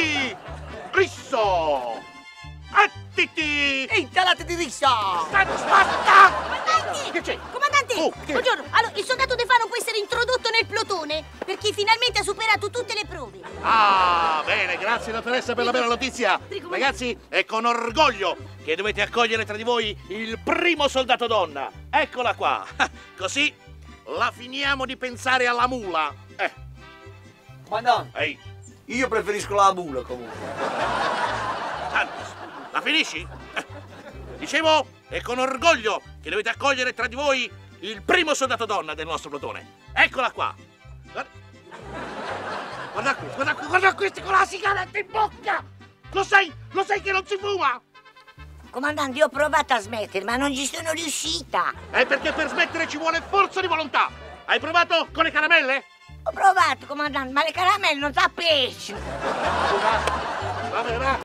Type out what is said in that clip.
Attiti! Risso! Attiti! Insalata di riso! Basta! Comandante! Che c'è? Comandante! Oh, che? Buongiorno! Allora, il soldato De Fano può essere introdotto nel plotone perché finalmente ha superato tutte le prove. Ah, bene, grazie dottoressa per la bella notizia. Prego, Ragazzi, è con orgoglio che dovete accogliere tra di voi il primo soldato donna. Eccola qua. Così la finiamo di pensare alla mula. Comandante, Ehi, io preferisco la mula comunque. Santos, la finisci? Dicevo, è con orgoglio che dovete accogliere tra di voi il primo soldato donna del nostro plotone. Eccola qua. Guarda questi con la sigaretta in bocca! Lo sai che non si fuma? Comandante, io ho provato a smettere, ma non ci sono riuscita. È perché per smettere ci vuole forza di volontà. Hai provato con le caramelle? Ho provato, comandante, ma le caramelle non sa pesce. Vabbè, va.